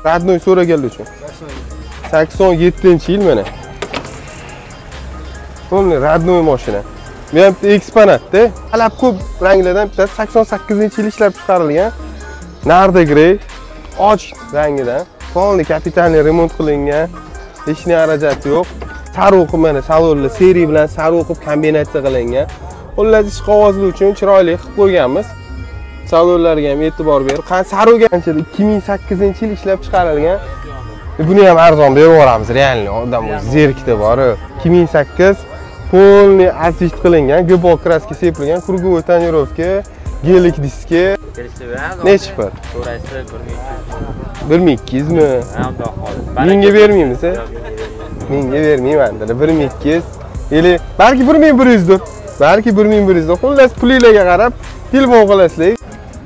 Radnoy so'raganlar uchun. 87-yil mana. Bunlar Radnoy mashina. Bu ham eksponatda. Talab ko'p ranglardan bittasi 88-yil ishlab chiqarilgan. Narda grey, och rangidan. Polni kapitalniy remont qilingan. Hech narsa xarajati yo'q. Sari o'qib mana salonlar seriya bilan sari o'qib kombinatsiya qilingan. Xullas ish qog'ozli uchun chiroyli qilib qo'yganmiz. Salonlarga ham e'tibor berib, Saroga qanchada 2008-yil ishlab chiqarilgan. Buni ham arzon berib yuboramiz, realni odam zerikdi bor. 2008 polni asist qilingan, gibol kraska sepilgan, krugovoy tonirovka, gelik diski. Nechi pul? To'rasi 1200 mi? Menga bermaymiz, menga bermayman dedi. 1200. Eli balki 1100 dir. Balki 1100 dir. Xullas pulinglarga qarab telefon qilasizlar.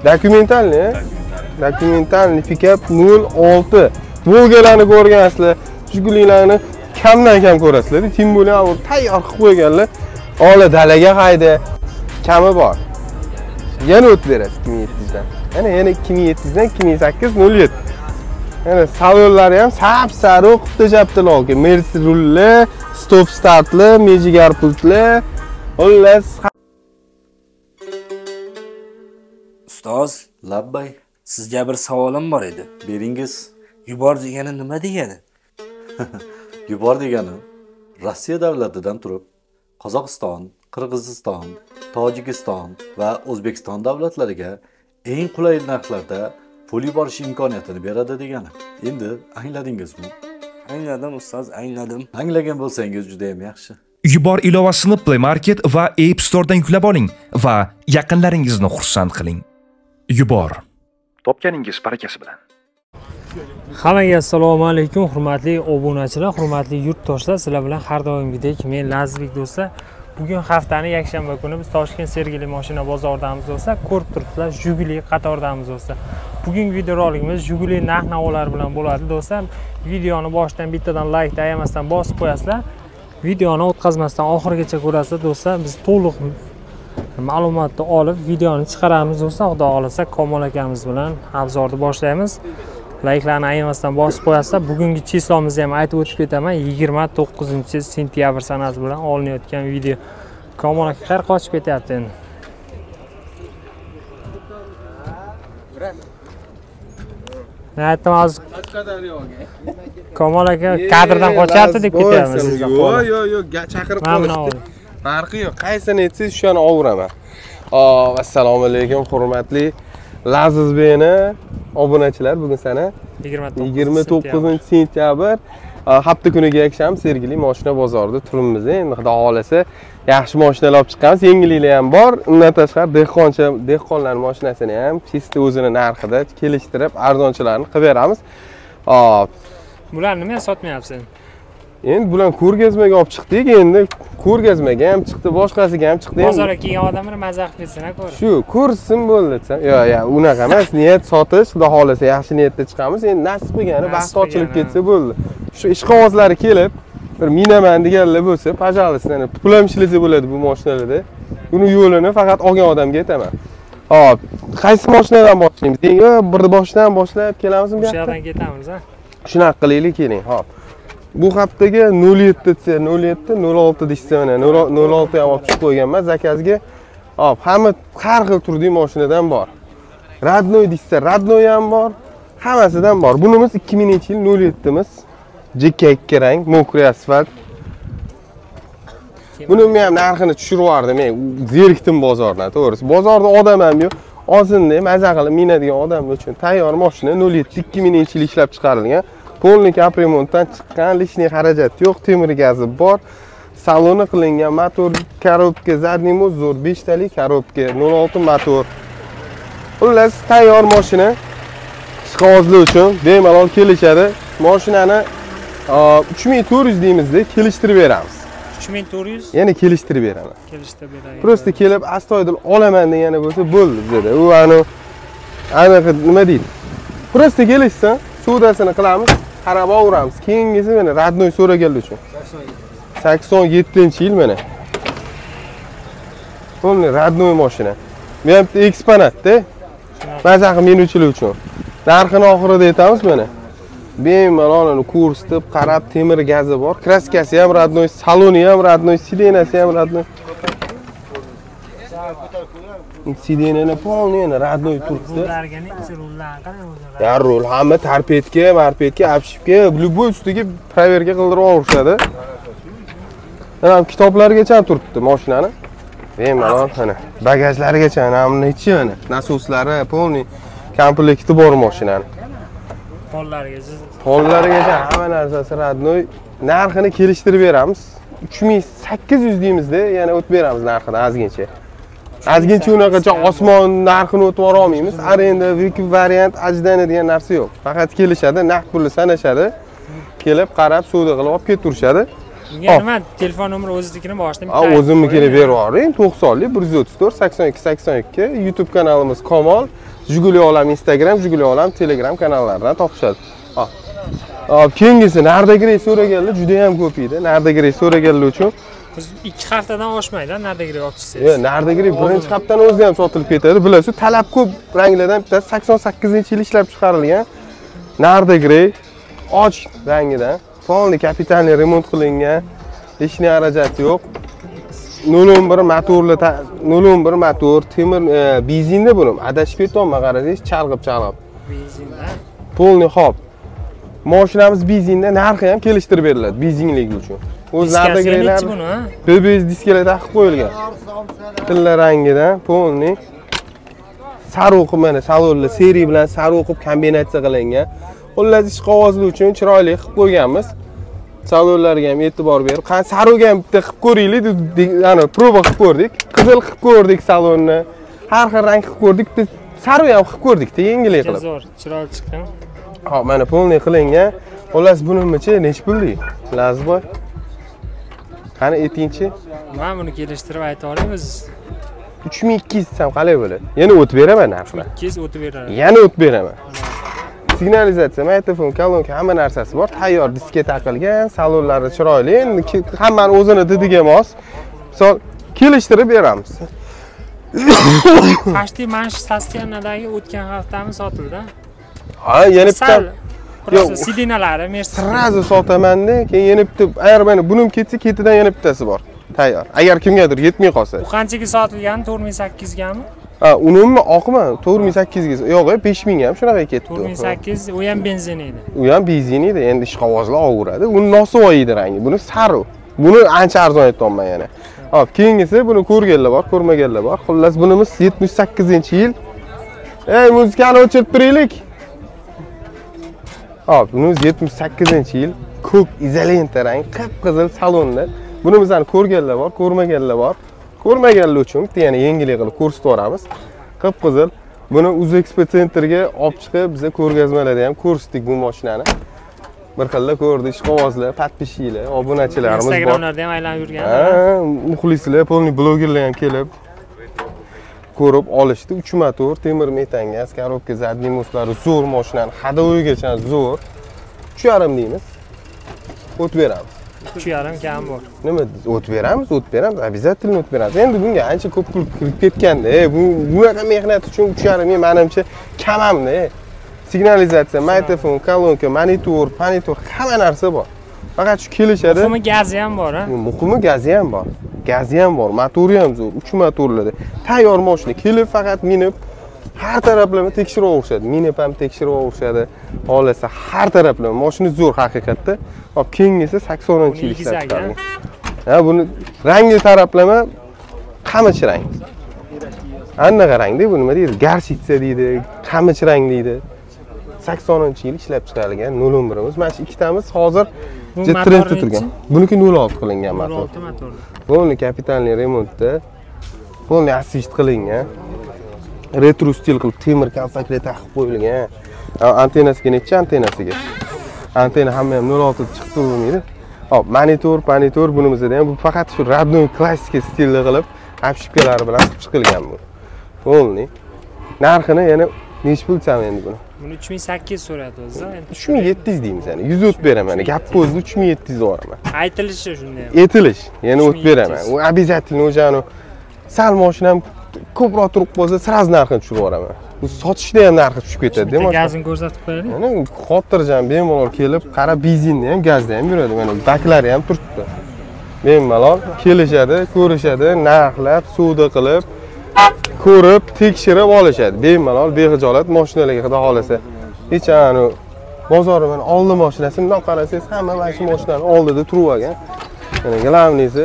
Dokumentalniy pikap 06. Volgalarni ko'rgansizlar, Jigulilarni kamdan kam ko'rasizlar. Tim bo'lgan u tayyor qilib qo'yganlar. Ola dalaga qayda kami bor. Yana o'tib berasiz 2700 dan. Yana 2700 dan 2008 07. Yana salonlari ham sap-sariq tejabtiloq. Mercedes rulli, stop startli, mejigar pultli. Xullas Ustoz, labbay. Sizga bir savolim bor edi. Beringiz. Yubor degani nima degani? Yubor degani Rossiya davlatidan turib Qozog'iston, Qirg'iziston, Tojikiston va O'zbekiston davlatlariga eng qulay narxlarda pul yuborish imkoniyatini beradi degani. Endi angladingizmi? Angladim ustoz, angladim. Anglagan bo'lsangiz juda ham yaxshi. Yubor ilovasini Play Market va App Store'dan yuklab oling va yaqinlaringizni xursand qiling. Yubor. Topganingiz barakasi bilan. Hammaga assalomu alaykum, hurmatli obunachilar, hurmatli yurtdoshlar. Sizlar bilan har doimgidek men Lazizbek do'stlar. Bugun haftaning yakshanba kuni biz Toshkent Sergeli mashina bozoridamiz do'stlar. Ko'rib turibsizlar, Jiguli qatordamiz do'stlar. Bugungi videorolikimiz Jiguli narx-navolar bilan bo'ladi do'stlar. Videoni boshidan bittadan like ayamasdan bosib qo'yasizlar. Videoni o'tkazmasdan oxirigacha ko'rasizlar do'stlar. Biz to'liq ma'lumotni olib videoni chiqaramiz do'stlar. Xudo xolasa Komol akamiz bilan obzorni boshlaymiz. Like'larni ayamasdan bosib qo'yasizlar. Bugungi chislomizni ham aytib o'tib ketaman. 29-sentyabr sanasi bilan olinayotgan video. Komol aka qayerga qochib ketyapti endi? Aytdim hozir. Komol aka kadrdan qochyapti deb ketyapmiz sizga. Yo'q, chaqirib qo'yishdi. Farqi yo'q. Qaysini aytsangiz shuni ovuraman. Assalomu alaykum, hurmatli Lazizbekni obunachilar. Bugun sana 29-sentyabr hafta kuniga yakshanba Sergeli mashina bozorida turibmiz. Endi xudo xolasa yaxshi mashinalar olib chiqqanmiz, yengilliklar ham bor. Undan tashqari dehqonlar mashinasini ham chista o'zini narxida kelishtirib arzonchilarni qilib beramiz. Bularni nima sotmayapsiz? Endi bular ko'rgazmaga olib chiqdik, endi ko'rgazmaga ham chiqdi, boshqasiga ham chiqdi. Bozorga kelgan odamlar maza qilib ketsin-a ko'rib. Shu, ko'rsin bo'ldi desam. Yo'q, unaqa emas, niyat sotish, xudo xolasa yaxshi niyatda chiqamiz. Endi nasib qilgani baxt ochilib ketsa bo'ldi. Shu ish qog'ozlari kelib, bir minaman deganlar bo'lsa, пожалуйста, pul ham ishlasa bo'ladi bu mashinalarda. Uni yo'lini faqat olgan odamga aytaman. Hop, qaysi mashinadan boshlaymiz? Bir boshidan boshlab kelamizmi bu yoqqa? O'sha yerdan ketamiz, ha. Shunaqa qilaylik, keling, hop. Bu haftaga 07 desa 07, 06 desa mana 06 ham olib chiqib qo'yganman zakazga. Hop, hamma har xil turdagi mashinadan bor. Radnoy desa Radnoy ham bor, hammasidan bor. Bunimiz 2000-yil 07imiz. JK2 rang, mokriy asfalt. Buni men ham narxini tushirib yubordim, men zerikdim bozordan, to'g'risi. Bozorda odam ham yo'q. Ozgina maza qilib minadigan odamlar uchun tayyor mashina 07 2000-yil ishlab chiqarilgan. Polni kapremontdan chiqqan, lishniy xarajat yo'q, temir gazi bor. Saloni qilingan, motor, korobka, zadniy motor, zo'r 5 talik korobka, 06 motor. Xullas, tayyor mashina ishqozli uchun bemalol kelishadi. Mashinani 3400 deymizda kelishtirib beramiz. 3400? Yana kelishtirib beraman. Kelishtirib beraylik. Prosta kelib astoydil olaman degani bo'lsa bo'ldi bizda. U aniq nima deydi? Prosta kelishsa, sudasini qilamiz, qarab olamiz. Keyingisi mana Radnoy so'raganlar uchun. 87-yil mana. Bunlar Radnoy mashina. Bu ham eksponatda. Maza qilib minuvchilar uchun. Narxini oxirida aytamiz mana. Bemalol uni ko'rsatib, qarab, temir gazi bor. Kraskasi ham radnoy, saloni ham radnoy, sidenasi ham radnoy. Sidenani polniy radnoy turibdi. Rullarga necha rullar qanday o'zi? Ya rul hamma tarpetga, marpetga, apshipga, любой ustiga proverka qildirib olishadi. Mana kitoblargacha turibdi mashinani. Bemalol mana bagajlarigacha mana nechi mana nasoslari polniy komplekti bor mashinani. Qo'llarigacha hamma narsasi radnoy. Narxini kelishtirib beramiz. 3800 deymizda, yana o'tib beramiz narxini ozgincha. Ozgincha unaqacha osmon narxini o'tib bora olmaymiz. Arenda, VIP variant, ajdani degan narsa yo'q. Faqat kelishadi, naqd pulni sanashadi. Kelib, qarab, savdo qilib olib ketaverishadi. Nima telefon nomeri o'ziznikini boshida bitta. O'zimnikini berib yuboring. 90lik 134 82 82. YouTube kanalimiz Komol, Jiguli Olam Instagram, Jiguli Olam Telegram kanallaridan topishadi. Hop, keyingisi Nardagi reys so'raganlar juda ham ko'p edi. Nardagi reys so'raganlar uchun biz 2 haftadan oshmaydi Nardagi reys olib chiqsangiz. Yo'q, Nardagi reys birinchi haftaning o'zida ham sotilib ketadi. Bilasiz, talab ko'p ranglardan bittasi 88-yil ishlab chiqarilgan Nardagi reys och rangidan, polniy kapitalniy remont qilingan, hech narsa xarajati yo'q. 011 motor, temir benzinda buni. Adashib ketolma, qarasangiz, chalg'ib. Benzinda. Polniy hop. Mashinamiz benzinda, narxi ham kelishtirib beriladi benzinligi uchun. O'z Nardagi reyslar BBS diskalar taqib qo'yilgan. Tilla rangidan, polniy sariq mana salonlar seriya bilan sariq kombinatsiya qilingan. Xullas, ish qog'ozli uchun chiroyli qilib qo'yganmiz. Salonlarga ham e'tibor berib, qani sariq ham bitta qilib ko'raylik, ana proba qilib ko'rdik. Qizil qilib ko'rdik salonni. Har xil rang qilib ko'rdik. Biz sariq ham qilib ko'rdik-da, yengillik qilib. Zo'r, chiroyli chiqqan. Hop, mana polniy qilingan. Xullas, bunimichi necha pullik? Lazboy. Qani aytingchi? Men buni kelishtirib ayta olamiz. 3200 desam qalay bo'ladi? Yana o'tib beraman narxni. 200 o'tib beradi. Yana o'tib beraman. Signalizatsiya, mikrofon, kolonka, hamma narsasi bor. Tayyor diska taqilgan, salonlari chiroyli. Endi hammani o'zini didiga mos. Misol kelishtirib beramiz. Pashti mansh Sastianadagi o'tgan haftami sotildi. Ha, yana bitta yo'q, sidinalari Mercedes. Srazu sotaman-da, keyin yana bitta, agar mana bunim ketsa, ketidan yana bittasi bor. Tayyor. Agar kimgadir yetmay qolsa. Bu qanchaga sotilgan? 4800 gami? Ha, unumi oqmi? 4800 ga. Yo'q, 5000 ga ham shunaqa ketdi. 4800, u ham benzin edi. U ham benzin edi, endi ish qog'ozlar olaveradi. Uni nosovoy edi rangi. Buni sariq. Buni ancha arzon aytolman yana. Hop, keyingisi buni ko'rganlar bor, ko'rmaganlar bor. Xullas, bunimiz 78-yil. Ey, muzikani o'chirib turaylik. Hop, bunimiz 78-yil. Ko'k izolenta rang, qip-qizil salonda. Bunimizni ko'rganlar bor, ko'rmaganlar bor. Ko'rmaganlar uchun bitta yana yengillik qilib ko'rsatib beramiz. Qip-qizil. Buni UzExpo sentrga olib chiqib, biz ko'rgazmalarda ham ko'rsatdik bu mashinani. Bir xilla ko'rdik, ish qog'ozlar, podpishchilar, obunachilarimiz bor. Instagramlarda ham aylanib yurgan. Muxlislar, polniy blogerlar ham kelib ko'rib olishdi. 3 motor, temir metan gaz, korobka, zadniy moslari zo'r mashinani, hadovoygacha zo'r. 3.5 deymiz. O'tib beramiz. 3.5 kam bor. Nima deysiz? O'tib beramiz, обязательно o'tib beramiz. Endi bunga ancha ko'p pul kirib ketganda, bunaqa mehnat uchun 3.5 ming menimcha kam hamda. Signalizatsiya, mikrofon, kolonka, monitor, hamma narsa bor. Faqat shu kelishadi. Muhimi gazi ham bor, ha? Muhimi gazi ham bor. Gazi ham bor, motori ham zo'r, 3 motorlarda. Tayyor mashina kelib faqat minib har taraflama tekshirib olishadi. Minib ham tekshirib olishadi. Xohlasa har taraflama mashina zo'r haqiqatda. Hop, keyingisi 80-yil ishlab chiqarilgan. Ha, buni rangi taraflama qamich rang. Annaqa rangda bu nima deydi? Garchitsa deydi, qamich rang deydi. 80-yil ishlab chiqarilgan 011imiz. Mana shu ikkitamiz hozir trendda turgan. Buniki 06 qilingan motor. 06 motor. Polniy kapitalniy remontda, polniy assist qilingan. Retro stil qilib temir kontaktlar taqib qo'yilgan. Antennasiga necha antennasiga? Antenna hamma ham 06 chiqib bo'lmaydi. Hop, monitor bunimizda ham bu faqat shu radnoy klassika stilda qilib, apshipkalari bilan chiqilgan bu. Polniy. Narxini yana nech pul desam endi buni? Buni 3800 so'radi o'zi. 3700 deymiz yani. 100 o'tib beraman. Gap ko'zda 3700 yuboraman. Aytilishi shunday. Aytilish, yana o'tib beraman. U обязательно o'shani sal mashinam ko'proq turib qolsa, sraz narxini tushirib yuboraman. Bu sotishda ham narxi tushib ketadi-da mashina. Gazini ko'rsatib qo'yaylik. Mana xotirjam bemalol kelib, qara benzinda ham, gazda ham yuradi. Mana baklari ham turibdi. Bemalol kelishadi, ko'rishadi, narxlab, savdo qilib, ko'rib, tekshirib olishadi. Bemalol, bexijolat mashinalarga xudo xolasa. Hech ani bozor mana oldi mashinasi, bundoq qarasangiz, hamma mana shu mashinaning oldida turib olgan. Mana glavnisi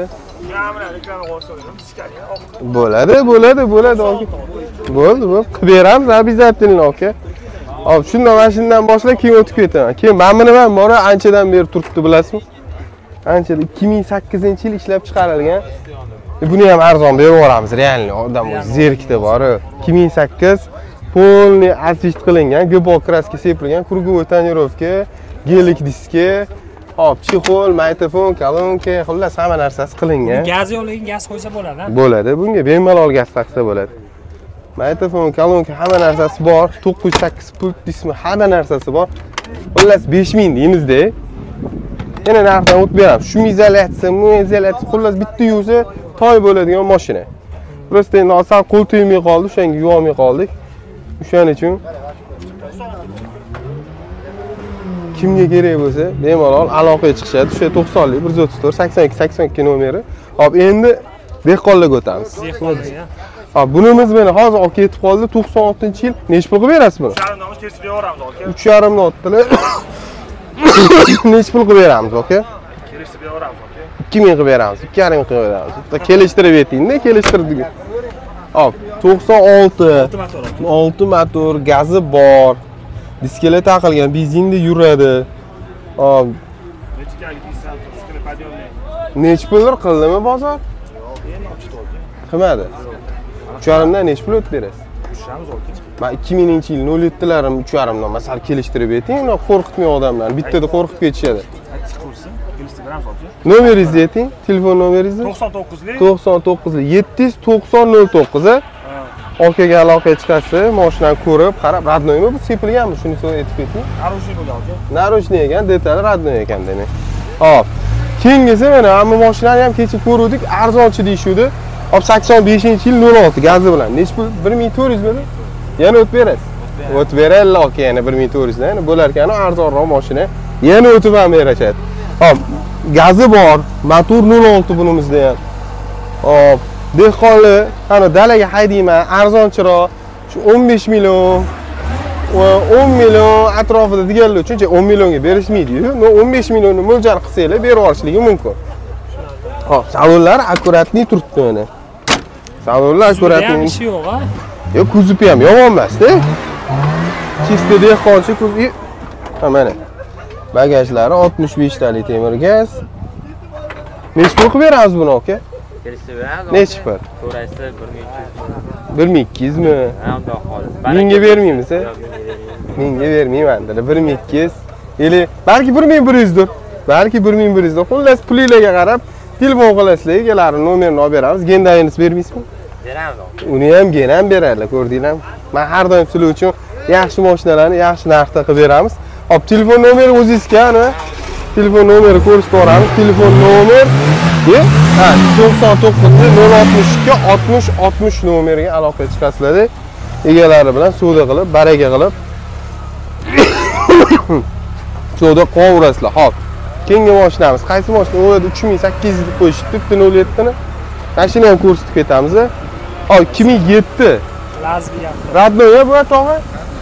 bo'ladi. Bo'ldi, qilib beramiz, обязательно, aka. Hop, shundan mana shundan boshlab keyin o'tib ketaman. Keyin mana buni ham bora anchadan beri turibdi, bilasizmi? Anchada 2008-yil ishlab chiqarilgan. Buni ham arzon berib yuboramiz, realniy odam zerikda bor. 2008 полный asist qilingan, GBO kraska sepilgan, круговой tonirovka, gelik diski, hop, chexol, magnitofon, kolonka, xullas hamma narsasi qilingan. Gaz yo'qligiga gaz qo'ysa bo'ladi-a? Bo'ladi, bunga bemalol gaz taqsa bo'ladi. Magnitofon, kolonka, hamma narsasi bor, 908 pult dismi, hamma narsasi bor. Xullas 5000 deymiz-da. Yana narxdan o'tib beramiz. Shum izolyatsiya, xullas bitta yuvsa toy bo'ladigan mashina. Просто endi asal qo'l tegmay qoldi, o'shanga yuvolmay qoldik. O'shaning uchun kimga kerak bo'lsa, bemalol aloqaga chiqishadi. O'sha 90lik 134 82 82 nomeri. Hop, endi dehqonlarga o'tamiz. Dehqonlarga. Hop, bunimiz mana hozir olib ketib qoldi, 96-yil. Necha pul qilib berasiz buni? 3,5 kesib beramiz, aka. 3,5 notdilar. Necha pul qilib beramiz, aka? Kelishib beramiz, aka. 2000 qilib beramiz, 2,5 qilib beramiz. Bitta kelishtirib ayting-da, kelishtirdik. Hop, 96 6 motor, gazi bor. Diskalar taqilgan, benzinda yuradi. Hop. Necha pullar qildimi bozor? Qilmadi. 3,5 dan necha pul o'tib berasiz? 3,5 Men 2000-yil 07'larim 3,5 dan masal kelishtirib ayting, qo'rqitmay odamlarni. Bittada qo'rqib ketishadi. Nomeringizni ayting, telefon nomeringizni? 99 790 Okaga aloqaga chiqasiz, mashinani ko'rib, qarab, radnoymi bu sepilganmi? Shuni aytib keting. Narochniy ekan, detal radnoy ekan demak. Hop. Keyingisi mana hamma mashinani ham kecha ko'rdik, arzonchi deyshuvdi. Hop, 85-yil 06 gazi bilan. Nech pul? 1400 mi? Yana o'tib berasiz. O'tib beraylik aka, yana 1400 dan. Bo'lar ekan, arzonroq mashina. Yana o'tib ham berashadi. Hop, gazi bor, motor 06 bunimizda ham. Hop, dehqonlar, ana dalaga haydayman, arzonchiroq, shu 15 million va 10 million atrofida deganlar uchuncha 10 millionga berishmaydi-yu. 15 millionni mo'ljal qilsanglar berib yuborishligi mumkin. Hop, salonlar akkuratniy turibdi mana. Salonlar akkuratniy. Ishi yo'q-a? Yo'q, kuzupi ham yomon emas-da. Chista dehqonchi kuzup. Ha mana. Bagajlari 65 talik temir gaz. Necha pul qilib beramiz buni aka? Necha pul? So'raysa 1200. 1200 mi? Ha, undoq xolis. Menga bermaymiz, a? Menga bermayman dedi. 1200. Eli balki 1100 dir. Balki 1100 dir. Xullas pulinglarga qarab telefon qilasizlar, egalari nomerini olib beramiz. Gendayingiz bermaysizmi? Beramiz. Uni ham genam beradilar, ko'rdinglarmi? Men har doim sizlar uchun yaxshi mashinalarni yaxshi narxda qilib beramiz. Hop, telefon nomeri o'zingizga, ana. Telefon nomeri ko'rsatib beramiz. Telefon nomer 99 062 60 60 nomeriga aloqaga chiqasizlar. Egalari bilan savdo qilib, baraka qilib savdo qilaverasizlar. Hop. Keyingi mashinamiz qaysi mashina? O'yda 3800 deb qo'yishibdi, 07 ni. Mashina ham ko'rsatib ketamiz. Hop, 2007. Lazbiya. Radnoy bu tog'a.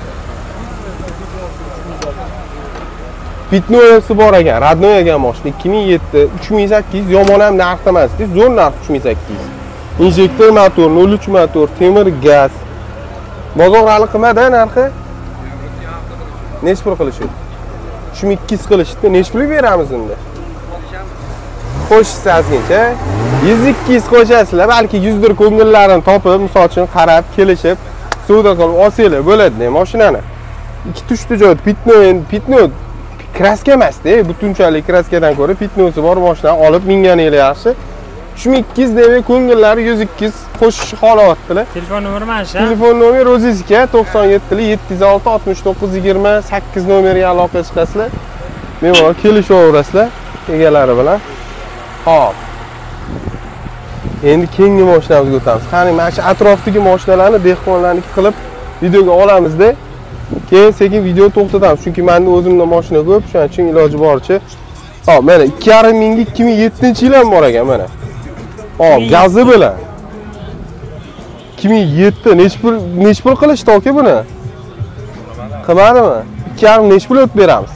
Bitnoyasi bor ekan, radnoy ekan mashina 2007, 3800 yomon ham narx emas, zo'r narx 3800. Injektor motor, 03 motor, temir gaz. Bozor hali qilmadi narxi. Necha pul qilishadi? 3200 qilishdi. Necha pul beramiz unda? Qo'shsangizcha 100-200 qo'shasizlar, balki 100 dir ko'ngillarini topib, misol uchun qarab, kelishib, savdo qilib olsanglar bo'ladi mashinani. Ikki tushdi joyda pitnoy kraska emas-da, butunchalik kraskadan ko'ra pitnosi bor mashinani olib minganingiz yaxshi. 3200 deb ko'ngillari 100-200 qo'shish holatdilar. Telefon nomeri mana shu. Telefon nomeri o'zingizga 97 706 69 28 nomeriga aloqa chiqasizlar. Bemalol kelishaverasizlar egalari bilan. Hop. Endi keyingi mashinamizga o'tamiz. Qani mana shu atrofdagi mashinalarni dehqonlarniki qilib videoga olamizda. Keyin sekin video to'xtatamiz. Chunki menda o'zimda mashina ko'p, shuning uchun iloji boricha. Hop, mana 2,5 mingga 2007-yil ham bor ekan mana. Hop, gazi bilan. 2007 nech pul qilishdi aka buni? Qilmadimi? 2,5 nech pul o'tib beramiz?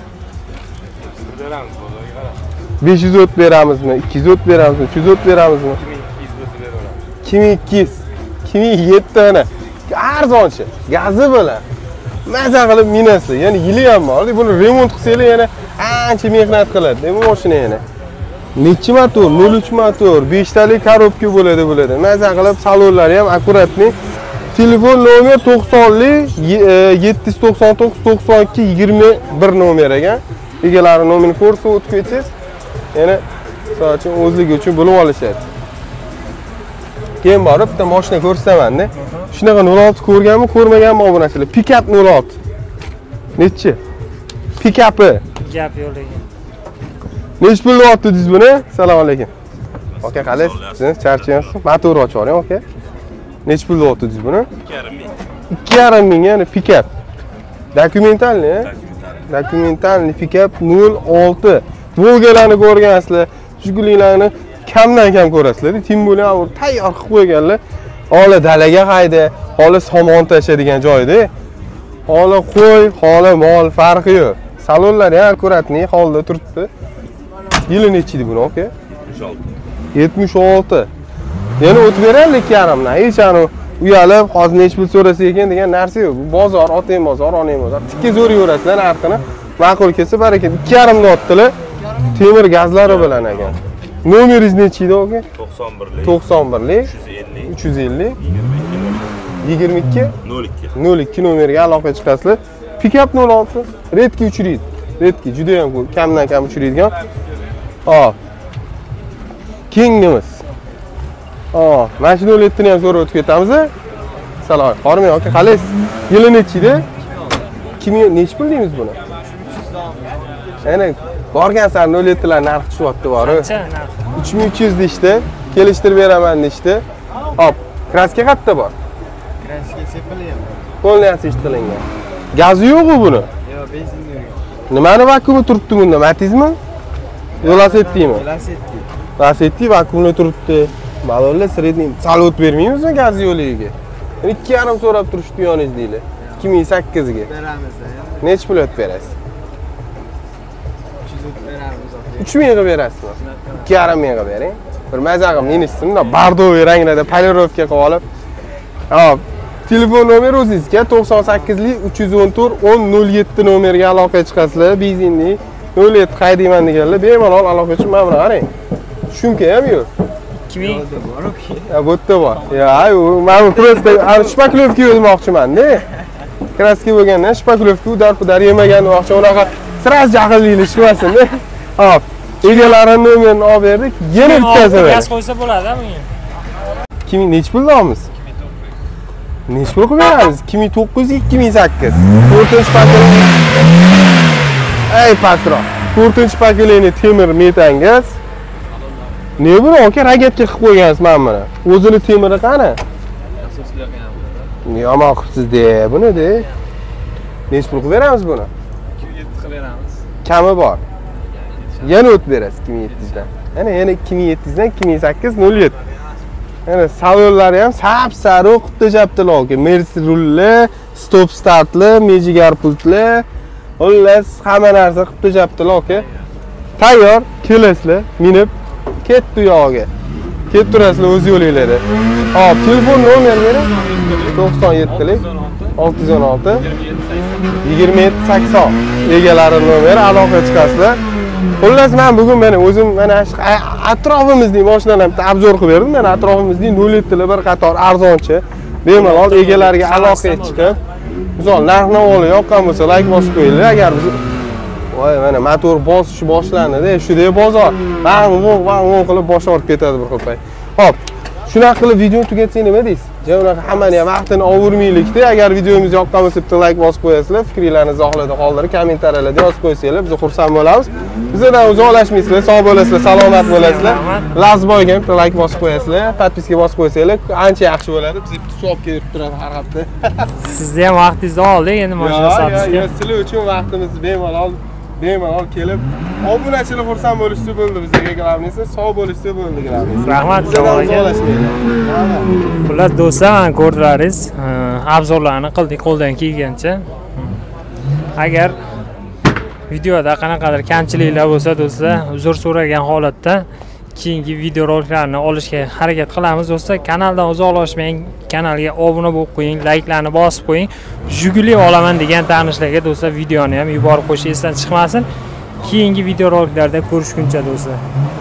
500 o'tib beramizmi? 200 o'tib beramizmi? 300 o'tib beramizmi? 2200. 2007 mana. Arzonchi, gazi bilan. Maza qilib minasizlar. Ya'ni yili ham bor. Buni remont qilsanglar yana ancha mehnat qiladi. Bu mashina yana. Nechi motor? 03 motor, 5 talik korobka bo'ladi. Maza qilib salonlari ham akkuratni. Telefon nomer 90li 799 92 21 nomer ekan. Egalari nomerini ko'rsa o'tib ketsangiz, yana so'rachim o'zligi uchun bo'lib olishadi. Keyin borib bitta mashina ko'rsataman-da. Shunaqa 06 ko'rganmi, ko'rmaganmi obunachilar? Pikap 06. Nechi? Pikapi. Gap yo'q ekan. Nech pul deyapsiz buni? Assalomu alaykum. Aka, qalaysiz? Siz charchayapsiz? Motor ochib yuboring, aka. Nech pul deyapsiz buni? 2,5 ming, ya'ni pikap. Dokumentalni, dokumentalni pikap 06. Volgalarni ko'rgansizlar, Jigulilarni kamdan kam ko'rasizlar. Tim bo'lib tayyor qilib qo'yganlar. Holi dalaga qayda, holi somon tashlaydigan joyda. Holi qo'y, holi mol farqi yo'q. Salonlari ham akkuratni holda turibdi. Yili nechi edi buni, aka? 76. Yana o'tib beraylik 2,5 dan. Hech ani uyalib, hozir nech pul so'rasa ekan degan narsa yo'q. Bu bozor, otang bozor, onang bozor. Tikka zo'r yurasizlar narxini. Ma'qul kelsa barakat. 2,5 dan otdilar. Temir gazlari bilan ekan. Nomeringiz nechi edi, aka? 91lik. 91lik. 350. 22 02 nomeriga aloqa chiqasizlar. Pikap 06. Redki uchiradi. Redki juda ham kamdan kam uchiradigan. Hop. Kengimiz. Hop, mana shu 07 ni ham zo'r o'tib ketamiz. Salom. Hormay aka, qalaysiz? Yili nechi edi? 2000 nech pul deymiz buni? Yana borgan sari 07 lar narxi tushyapti bori. 3300 deydi. Kelishtirib beraman deydi. Hop, kraska qayerda bor? Kraska sepilgan. Polniyatsiz qilingan. Gazi yo'q-ku buni? Yo'q, benzinli yurgan. Nimani vakumi turibdi bunda? Matizmi? Velosipedmi? Velosiped. Velosiped vakumli turibdi. Malollar sredniy salot bermaymizmi gazi yo'liga? 2,5 so'rab turishdi yoningiz deyli. 2008 ga. Beramiz. Nech pul o'tib berasiz? 300 o'tib beramiz. 3000 ga berasizmi? 2,5 mingga bering. Bir maza qilib minishsin-da, bardoviy ranglarda polirovka qilib olib. Hop. Telefon nomeri o'zingizga 98lik 314 1007 nomeriga aloqa chiqasizlar. Benzinli 07 haydayman deganlar bemalol aloqa uchun mana buni qarang. Shumka ham yo'q. 2000 bor oki. Ya bu yerda bor. Ya, men prosta shpaklovka yozmoqchiman-da. Kraska bo'lgandan shpaklovka udar-pudar yemagan demoqchi. Unaqa sraz jahillikni chiqmasin-da. Hop. Egalarini nomerini olib berdik. Yana bittasi bor. Gaz qo'ysa bo'ladi-a bunga? 2000 nech pul olamiz? Nech pul qilib beramiz? 2900 2008. 4-paketli. Ey patron, 4-paketli temir metan gaz. Ne buni aka ragatga qilib qo'ygansiz mana buni. O'zini temiri qani? Yomon qilibsiz-da buni-da. Nech pul qilib beramiz buni? 207 qilib beramiz. Kami bor. Yana o'tib berasiz 2700 dan. Yana 2700 dan 2008 07. Yana salonlari ham sap-sariq qilib tashaptilar aka. Mercedes rulli, stop startli, mejigar pultli. Xullas hamma narsa qilib tashaptilar aka. Tayyor, kelasizlar, minib ketdi yo'g'iga. Ketib turasizlar o'z yo'lingizda. Hop, telefon nomer bering. 97lik 616 2780 egalari nomeri aloqa chiqasizlar. Xullas men bugun mana o'zim mana atrofimizning mashinalarni bitta obzor qilib berdim. Men atrofimizning 07 lar bir qator arzonchi bemalol egalariga aloqa chiqib, misol narx-navoni yoqqan bo'lsa like bosib qo'yinglar. Agar biz voy mana motor bosish boshlandi-da, shunday bozor. Vang qilib bosh ortib ketadi bir xil payt. Hop, shunaqa qilib videoni tugatsang nima deysiz? Unaqa hammani ham vaqtini ovurmaylikda. Agar videomiz yoqqan bo'lsa, bitta like bosib qo'yasizlar, fikrlaringizni izohlarda qoldirib, kommentariyalarda yozib qo'ysanglar, biz xursand bo'lamiz. Bizdan uzoqlashmaysizlar, sog' bo'lasizlar, salomat bo'lasizlar. Lazboyga bitta like bosib qo'yasizlar, podpiska bosib qo'ysanglar, ancha yaxshi bo'ladi. Biz bitta suv olib kelib turadi har hafta. Sizni ham vaqtingizni oldik, endi mashina sotishga. Sizlar uchun vaqtimizni bemalol kelib, obunachilar xursand bo'lishsa bo'ldi bizga, glавныйsi sog' bo'lishsa bo'ldi, glавныйsi. Rahmat, xullas do'stlar, mana ko'rdingiz, obzorlarni qildik qo'ldan kelgancha. Agar videoda qanaqadir kamchiliklar bo'lsa do'stlar, uzr so'ragan holatda keyingi video roliklarni olishga harakat qilamiz do'stlar. Kanaldan uzoqlashmang, kanalga obuna bo'lib qo'ying, layklarni bosib qo'ying. Jiguli olaman degan tanishlarga do'stlar videoni ham yuborib qo'yish esdan chiqmasin. Keyingi video roliklarda ko'rishguncha do'stlar.